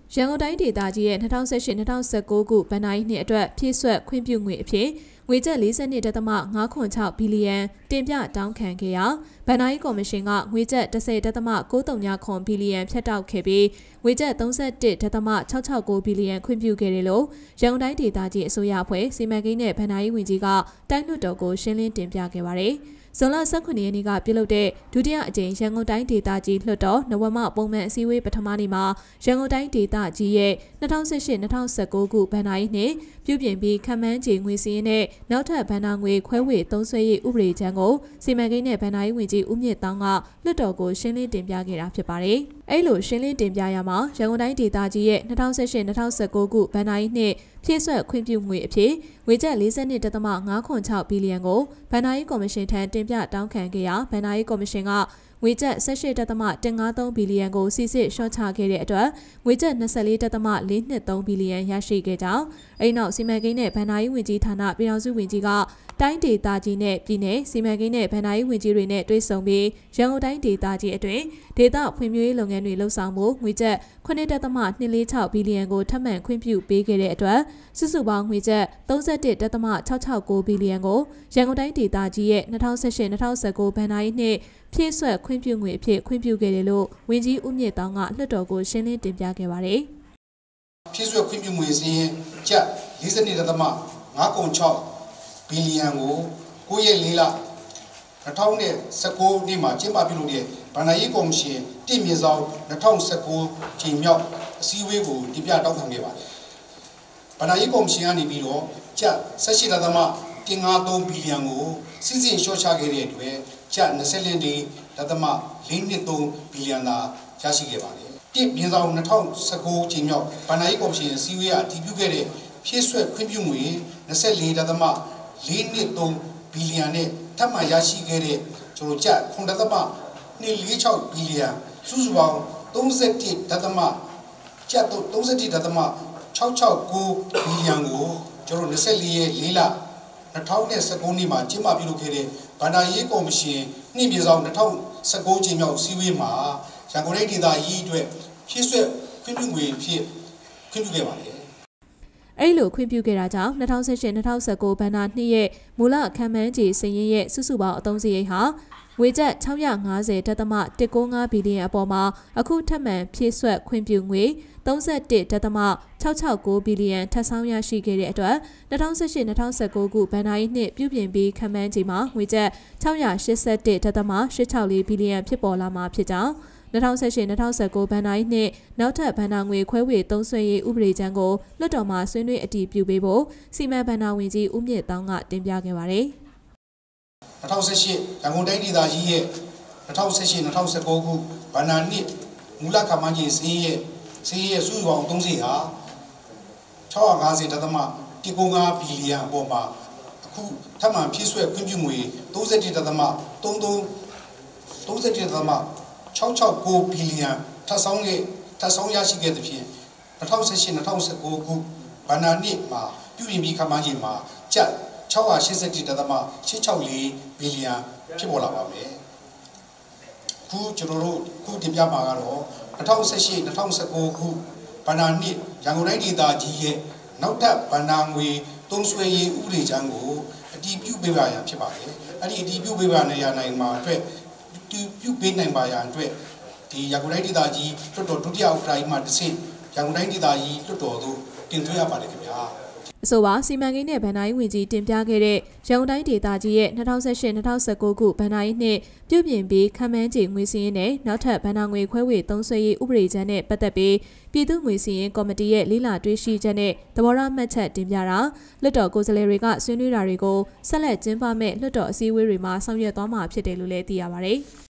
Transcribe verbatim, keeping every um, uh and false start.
ရန်ကုန်တိုင်းဒေသကြီးရဲ့၂၀၁၈-၂၀၁၉ခုဘဏ္ဍာရေးနှစ်အတွက်ဖြည့်စွက်ခွင့်ပြုငွေအဖြစ်ငွေကျပ်၄၂.၅၇၆ဘီလီယံတင်ပြတောင်းခံခဲ့ရာဘဏ္ဍာရေးကော်မရှင်ကငွေကျပ်၁၀.၉၃၇ဘီလီယံဖြတ်တောက်ခဲ့ပြီးငွေကျပ်၃၁.၆၆၉ဘီလီယံခွင့်ပြုခဲ့တယ်လို့ရန်ကုန်တိုင်းဒေသကြီးအစိုးရအဖွဲ့စီမံကိန်းနဲ့ဘဏ္ဍာရေးဝန်ကြီးကတိုင်းလွှတ်တော်ကိုရှင်းလင်းတင်ပြခဲ့ပါတယ်။ဇွန်လ၁၉ရက်နေ့ကပြုလုပ်တဲ့ဒုတိယအကြိမ်ရန်ကုန်တိုင်းဒေသကြီးလွှတ်တော်နဝမပုံမှန်အစည်းအဝေးပထမနေ့မှာရန်ကုန်တိုင်းဒေသကြီးရဲ့၂၀၁၈-၂၀၁၉ခုဘဏ္ဍာရေးနှစ်ပြုပြင်ပြီးခန့်မှန်းခြေငွေစည်းရင်းနဲ့နောက်ထပ်ဘဏ္ဍာငွေခွဲဝေသုံးစွဲရေးဥပဒေကြမ်းကိုစီမံကိန်းနဲ့ဘဏ္ဍာရေးဝန်ကြီးဦးမြင့်သောင်းကလွှတ်တော်ကိုရှင်းလင်းတင်ပြခဲ့တာဖြစ်ပါတယ်။အဲ့လိုရှင်းလင်းတင်ပြရမှာရန်ကုန်တိုင်းဒေသကြီးရဲ့၂၀၁၈-၂၀၁၉ခုဘဏ္ဍာရေးနှစ်ဖြည့်စွက်ခွင့်ပြုငွေအဖြစ်ငွေကျပ်၄၂.၅၇၆ဘီလီယံကိုဘဏ္ဍာရေးကော်မရှင်ထံတင်ပြတောင်းခံခဲ့ရာဘဏ္ဍာရေးကော်မရှင်ကငွေကျပ်၁၈.၁၅၃ဘီလီယံကိုစီစစ်လျှော့ချခဲ့တဲ့အတွက်ငွေကျပ်၂၄.၄၂၃ဘီလီယံရရှိခဲ့ကြောင်းအဲဒီနောက်စီမံကိန်းနဲ့ဘဏ္ဍာရေးဝန်ကြီးဌာနပြည်ထောင်စုဝန်ကြီးကတိုင်းဒေသကြီးနဲ့ပြည်내စီမံကိန်းနဲ့ဘဏ္ဍာရေးဝန်ကြီးတွေနဲ့တွေ့ဆုံပြီးရန်ကုန်တိုင်းဒေသကြီးအတွင်းဒေသဖွံ့ဖြိုးရေးလုပ်ငန်းတွေလှုပ်ဆောင်မှုငွေကျပ်ခုနှစ်.၂၄၆ဘီလီယံကိုထပ်မံခွင့်ပြုပေးခဲ့တဲ့အတွက်စုစုပေါင်းငွေကျပ်၃၁.၆၆၉ဘီလီယံကိုရန်ကုန်တိုင်းဒေသကြီးရဲ့၂၀၁၈-၂၀၁၉ဘဏ္ဍာရေးနှစ်ဖြည့်စွက်ခွင့်ပြုငွေအဖြစ်ခွင့်ပြုခဲ့တယ်လို့ဝန်ကြီးဦးမြင့်သောင်းကလွှတ်တော်ကိုရှင်းလင်းတင်ပြခဲ့ပါတယ်။ဖြည့်စွက်ခွင့်ပြုငွေစည်းရင်ကျပ်၄၂.၅၇၆ဘီလီယံကို၉ရက်၄လ၂၀၁၉နှစ်မှာကျင်းပပြုလုပ်တဲ့ဘဏ္ဍာရေးကော်မရှင်တင့်မြေဆောင်၂၀၁၉ချိန်မြောက်အစည်းအဝေးကိုတင်ပြတောင်းခံခဲ့ပါတယ်။ဘဏ္ဍာရေးကော်မရှင်ကနေပြီးတော့ကျပ်၁၈.၁၅၃ဘီလီယံကိုစီစဉ်လျှော့ချခဲ့တဲ့အတွက်ကျပ်၂၄.၄၂၃ဘီလီယံသာရရှိခဲ့ပါတယ်။တင့်မြေဆောင်၂၀၁၉ချိန်မြောက်ဘဏ္ဍာရေးကော်မရှင်အစည်းအဝေးအတည်ပြုခဲ့တဲ့ဖြည့်စွက်ခွင့်ပြုငွေ၂၄.၄၂၃ဘီလီယံနဲ့ထပ်မံရရှိခဲ့တဲ့ကျွန်တော်ကျပ်ခုနှစ်.၂၄၆ဘီလီယံစုစုပေါင်း၃၁.ကျပ်၃၁.၆၆၉ဘီလီယံကိုကျွန်တော်၂၄ရက်၄လ၂၀၁၉နှစ်မှာကျင်းပပြုလုပ်ခဲ့တဲ့ဘဏ္ဍာရေးကော်မရှင်နှင့်ပြည်ဆောင်၂၀၁၉ချိန်မြောက်စည်းဝေးမှာရန်ကုန်တိုင်းဒေသကြီးအတွက်ဖြည့်စွက်ခွင့်ပြုငွေဖြစ်ခွင့်ပြုခဲ့ပါတယ်အဲ့လိုခွင့်ပြုခဲ့တာကြောင့်၂၀၁၈-၂၀၁၉ဘဏ္ဍာနှစ်ရဲ့မူလအခမ်းအနားကြီးစည်ရင်းရဲ့စုစုပေါင်းအသုံးစရိတ်ဟာငွေကျပ်၆၅၀.၁၉၅ဘီလီယံအပေါ်မှာအခုထပ်မံဖြည့်စွက်ခွင့်ပြုငွေ၃၁.၆၆၉ဘီလီယံထပ်ဆောင်ရရှိခဲ့တဲ့အတွက်၂၀၁၈-၂၀၁၉ခုဘဏ္ဍာရေးနှစ်ပြုပြင်ပြီးခန့်မှန်းချိန်မှာငွေကျပ်၆၈၁.၈၆၄ဘီလီယံဖြစ်ပေါ်လာမှာဖြစ်ကြောင်း၂၀၁၈-၂၀၁၉ဘဏ္ဍာရေးနှစ်နောက်ထပ်ဘဏ္ဍာငွေခွဲဝေသုံးစွဲရေးဥပဒေကြမ်းကိုလွှတ်တော်မှာဆွေးနွေးအတည်ပြုပေးဖို့စီမံဘဏ္ဍာဝန်ကြီးဦးမြင့်သောင်းကတင်ပြခဲ့ပါတယ်။၂၀၁၈ရန်ကုန်တိုင်းဒေသကြီးရဲ့၂၀၁၈-၂၀၁၉ခုဘဏ္ဍာနှစ်မူလခန့်မှန်းခြေစည်းရဲ့စည်းရဲ့စုစုပေါင်းအသုံးစရိတ်ဟာ၆၅၀.၁၉၅ဘီလီယံအပေါ်မှာအခုထပ်မံဖြည့်စွက်ခွင့်ပြုငွေ၃၁.၃၃ ၃၁.၆၆၉ဘီလီယံထပ်ဆောင်ခဲ့ထပ်ဆောင်ရရှိခဲ့သဖြင့်၂၀၁၈-၂၀၁၉ခုဘဏ္ဍာနှစ်မှာပြုပြင်ပြီးခန့်မှန်းခြေမှာကျပ်၆၈၁.၈၆၄ဘီလီယံဖြစ်ပေါ်လာပါမယ်။ခုကျွန်တော်တို့ခုတင်ပြမှာကတော့၂၀၁၈-၂၀၁၉ခုဘဏ္ဍာနှစ်ရန်ကုန်တိုင်းဒေသကြီးရဲ့နောက်ထပ်ဘဏ္ဍာငွေသုံးစွဲရေးဥပဒေကြမ်းကိုအတည်ပြုပေးပါရန်ဖြစ်ပါတယ်။အဲ့ဒီအတည်ပြုပေးပါရန်နိုင်မှာအတွက်ပြုပေးနိုင်ပါရန်အတွက်ဒီရန်ကုန်တိုင်းဒေသကြီးလွှတ်တော်ဒုတိယဥက္ကဋ္ဌကြီးမှတစ်ဆင့်ရန်ကုန်တိုင်းဒေသကြီးလွှတ်တော်သို့တင်သွင်းရပါတယ်ခင်ဗျာအဆိုပါစီမံကိန်းနဲ့ဘဏ္ဍာရေးဝန်ကြီးတင်ပြခဲ့တဲ့ရန်ကုန်တိုင်းဒေသကြီးရဲ့၂၀၁၈-၂၀၁၉ခုဘဏ္ဍာရေးနှစ်ပြုပြင်ပြီးခန့်မှန်းခြေငွေစည်းရင်းနဲ့နောက်ထပ်ဘဏ္ဍာငွေခွဲဝေသုံးစွဲရေးဥပဒေကြမ်းနဲ့ပတ်သက်ပြီးပြည်သူ့ငွေစည်းရင်းကော်မတီရဲ့လေးလာတွေးရှိချက်နဲ့သဘောထားမှတ်ချက်တင်ပြတာလွှတ်တော်ကိုယ်စားလှယ်တွေကဆွေးနွေးတာတွေကိုဆက်လက်ကျင်းပမဲ့လွှတ်တော်အစည်းအဝေးတွေမှာဆောင်ရွက်သွားမှာဖြစ်တယ်လို့လည်းသိရပါတယ်။